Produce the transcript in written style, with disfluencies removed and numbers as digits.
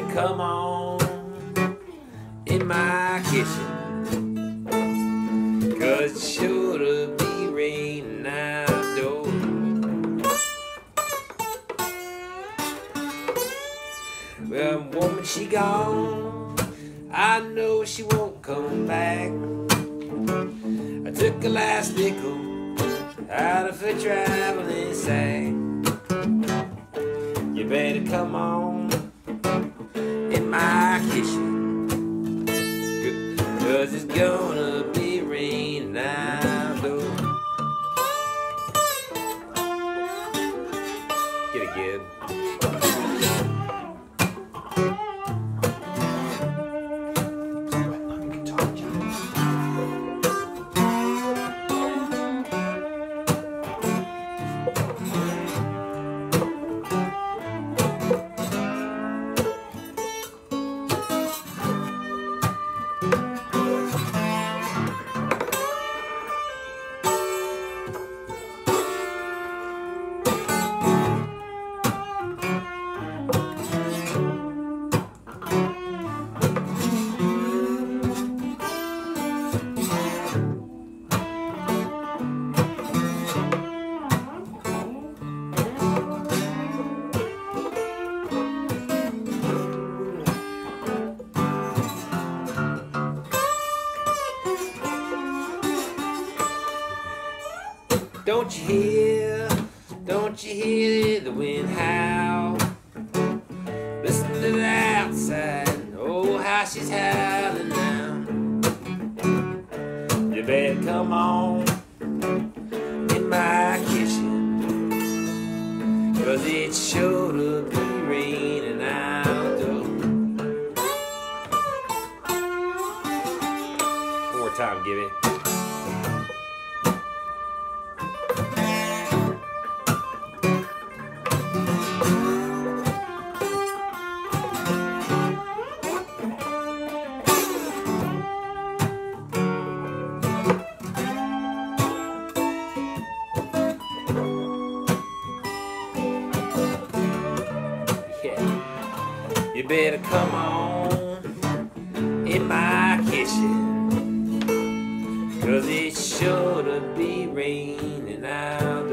come on in my kitchen, 'cause it's sure to be raining outdoors. Well, woman, she gone, I know she won't come back. I took the last nickel out of her traveling sack. You better come on in my kitchen, 'cause it's gonna be raining outdoors. Get it, kid. Don't you hear the wind howl? Listen to the outside, oh how she's howling now. You better come on in my kitchen, 'cause it's sure to be raining outdoors. One more time, give it. You better come on in my kitchen, 'cause it's sure to be raining out.